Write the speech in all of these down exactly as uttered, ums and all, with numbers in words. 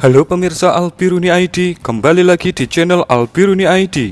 Halo pemirsa Albiruni I D, kembali lagi di channel Albiruni I D.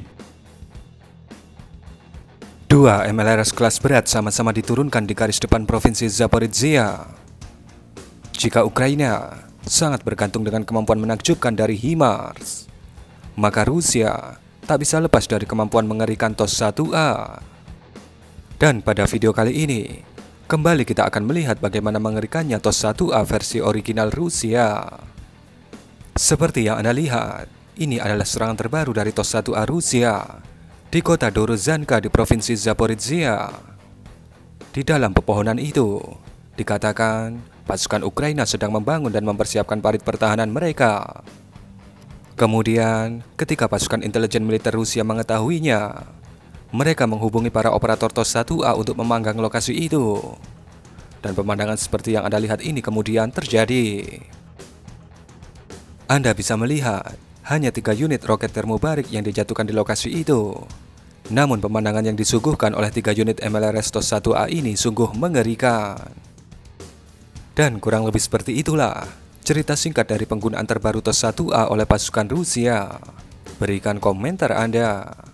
Dua M L R S kelas berat sama-sama diturunkan di garis depan provinsi Zaporizhia. Jika Ukraina sangat bergantung dengan kemampuan menakjubkan dari HIMARS, maka Rusia tak bisa lepas dari kemampuan mengerikan TOS satu A. Dan pada video kali ini, kembali kita akan melihat bagaimana mengerikannya TOS satu A versi original Rusia. Seperti yang Anda lihat, ini adalah serangan terbaru dari TOS satu A Rusia di kota Dorozhanka di provinsi Zaporizhia. Di dalam pepohonan itu, dikatakan pasukan Ukraina sedang membangun dan mempersiapkan parit pertahanan mereka. Kemudian, ketika pasukan intelijen militer Rusia mengetahuinya, mereka menghubungi para operator TOS satu A untuk memanggang lokasi itu. Dan pemandangan seperti yang Anda lihat ini kemudian terjadi. Anda bisa melihat hanya tiga unit roket termobarik yang dijatuhkan di lokasi itu. Namun pemandangan yang disuguhkan oleh tiga unit M L R S TOS satu A ini sungguh mengerikan. Dan kurang lebih seperti itulah cerita singkat dari penggunaan terbaru TOS satu A oleh pasukan Rusia. Berikan komentar Anda.